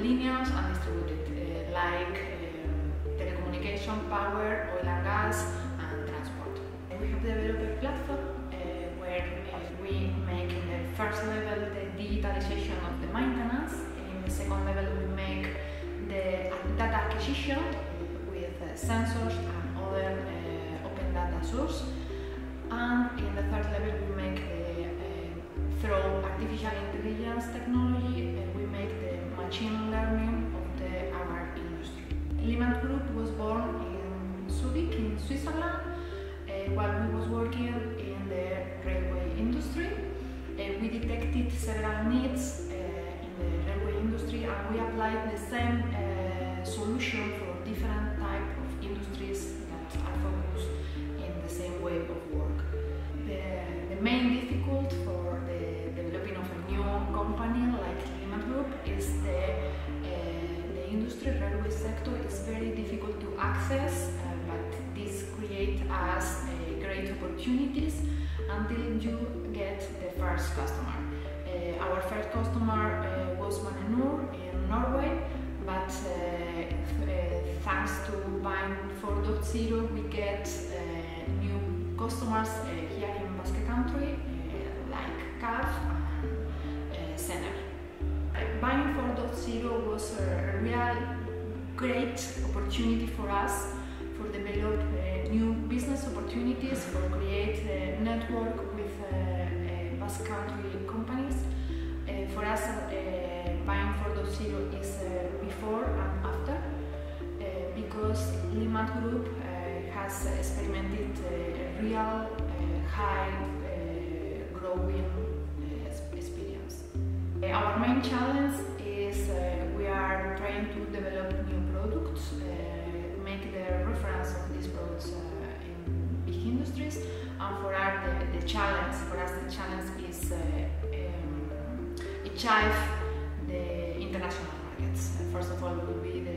linear and distributed, like telecommunication, power, oil and gas, and transport. We have developed a platform where we make in the first level the digitalization of the maintenance. In the second level we make the data acquisition with sensors and other open data source. And in the third level we make through artificial intelligence technology, we make the machine learning of the agri industry. Limmat Group was born in Zurich, in Switzerland, while we was working in the railway industry. We detected several needs in the railway industry, and we applied the same solution for different types of industries that are focused in the same way of work. The main difficulty for the developing of a new company like Limmat Group is the industry railway sector is very difficult to access, but this creates us great opportunities until you get the first customer. Our first customer was Muñoz in Norway, but thanks to Buying 4.0 we get new customers here in Basque Country, like CAF and Sener. Buying 4.0 was a real great opportunity for us for develop new business opportunities, for create a network with Basque Country companies. For us, Buying 4.0 is before and after, because Limmat Group has experimented a real high growing experience. Our main challenge is we are trying to develop new products, make the reference of these products in big industries, and for us the challenge is achieve the international markets. First of all, will be the